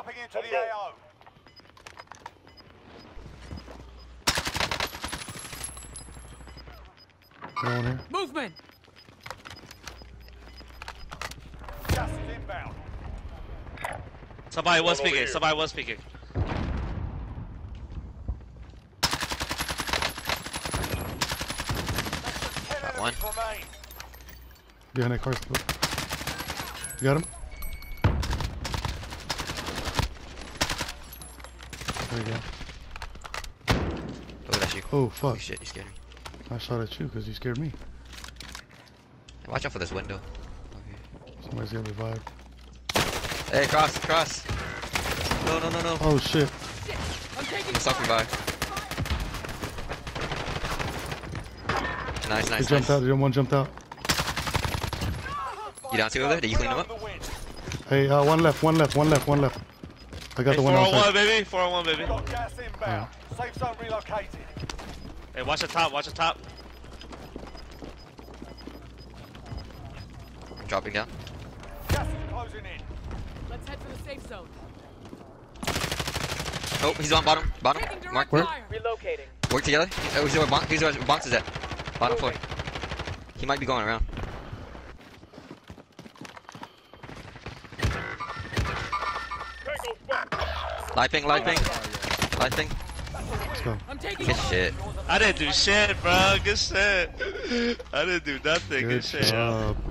Dropping into the AO. Go on here. Movement! Gas is inbound. Somebody was speaking. Somebody was speaking. One. Remain. Behind that car. You got him? There you go. Oh, that's you. Oh, fuck. Holy shit, you scared me. I shot at you because you scared me. Hey, watch out for this window. Okay. Somebody's gonna revive. Hey, cross. No. Oh, shit. I'm taking Suck revive. Nice. He jumped out. One jumped out. You down two over there? Did you clean them up? Hey, one left. I got Hey, the one 401, outside. baby. 401, baby. Got gas inbound. Safe zone relocated. Hey, watch the top. Watch the top. Dropping down. Gas is closing in. Let's head for the safe zone. Oh, he's on bottom. Taking direct Mark. fire. Relocating. Work together. Oh, he's where Bonks is at. Bottom floor. He might be going around. Light ping. Let's go. I'm taking Good shit. I didn't do shit, bro. Good shit. I didn't do nothing. Good shit. job.